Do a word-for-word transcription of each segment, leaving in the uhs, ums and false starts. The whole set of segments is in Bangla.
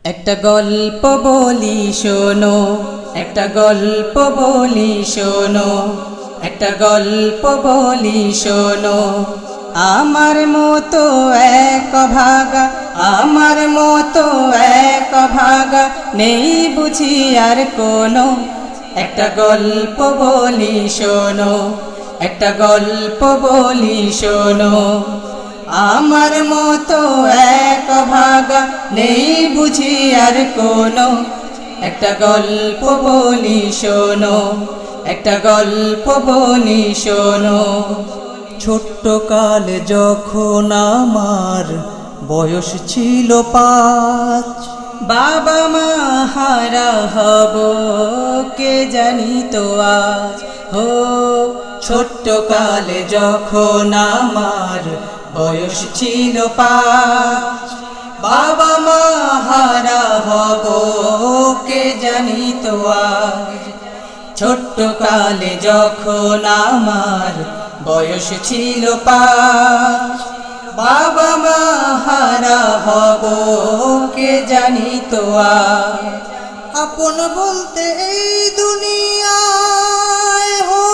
একটা গল্প বলি শোনো, একটা গল্প বলি শোনো, একটা গল্প বলি শোনো। আমার মতো এক ভাগা, আমার মতো এক ভাগা নেই বুঝি আর কোনো। একটা গল্প বলি শোনো, একটা গল্প বলি শোনো। আমার মতো এক ভাগা নেই বুঝি আর কোনো। একটা গল্প বলি শোনো, একটা গল্প বলি শোনো। ছোট্ট কালে যখন আমার বয়স ছিল পাঁচ, বাবা মা হারা হব কে জানি তো আজ। হো ছোট্ট কালে যখন আমার বয়স ছিল পাঁচ, বাবা মা হারা হব কে জানি তো আজ। ছোট্ট কালে যখন আমার বয়স ছিল পাঁচ, বাবা মা হারা হব কে জানি তো আজ। আপন বলতে এই দুনিয়ায় হো,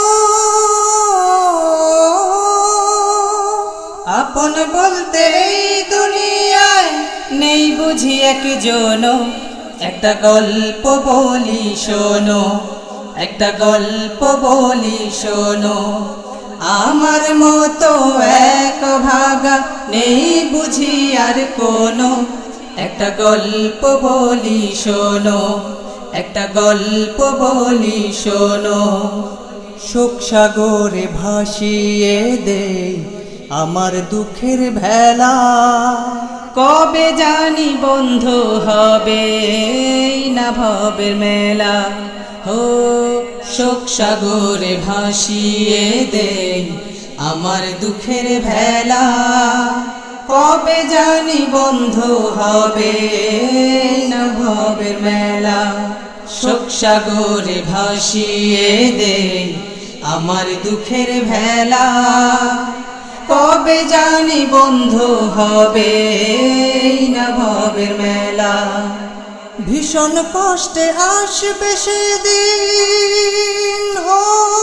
আপন বলতে এই দুনিয়ায় নেই বুঝি একজন। একটা গল্প বলি শোনো, একটা গল্প বলি শোনো। আমার মতো এক ভাগা নেই বুঝি আর কোনো। একটা গল্প বলি শোনো, একটা গল্প বলি শোনো। শোক সাগরে ভাসিয়ে দে আমার দুঃখের ভেলা, কবে জানি বন্ধু হবে না ভবের মেলা। হো শোক সাগরে ভাসিয়ে দে আমার দুঃখের ভেলা, কবে জানি বন্ধু হবে না ভবের মেলা। শোক সাগরে ভাসিয়ে দে আমার দুঃখের ভেলা, কবে জানি বন্ধু হবে না ভবের মেলা। ভীষণ কষ্টে আসবে সেদিন হো,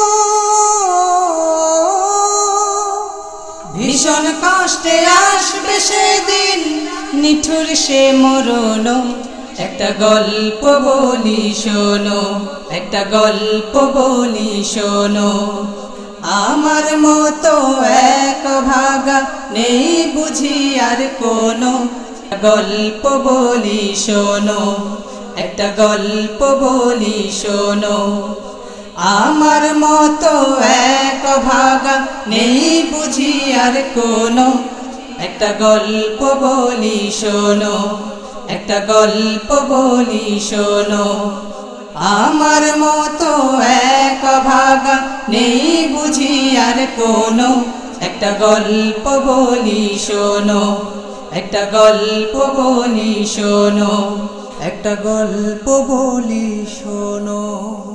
ভীষণ কষ্টে আসবে সেদিন নিঠুর সে মরণ। একটা গল্প বলি শোনো, একটা গল্প বলি শোনো। আমার মতো এক ভাগা নেই বুঝি আর কোনো। গল্প বলি শোনো, একটা গল্প বলি শোনো। আমার মতো এক ভাগা নেই বুঝি আর কোনো। একটা গল্প বলি শোনো, একটা গল্প বলি শোনো। আমার মতো এক ভাগা নেই বুঝি আর কোনো। একটা গল্প বলি শোনো, একটা গল্প বলি শোনো, একটা গল্প বলি শোনো।